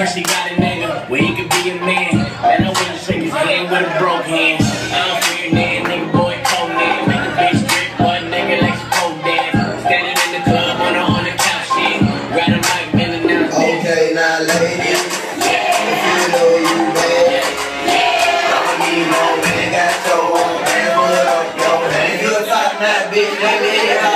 Cause she got a nigga where he could be a man. And I wouldn't shake his hand with a broke hand. I don't fear that nigga, boy, Conan. Make a bitch strip, boy, nigga like she pole dance. Standing in the club on the couch, shit. Grab a mic, man, and now it's okay, now ladies, if you know you bad, I'ma need no man, got your own man, put up your hand. You're a top nine bitch, let me hear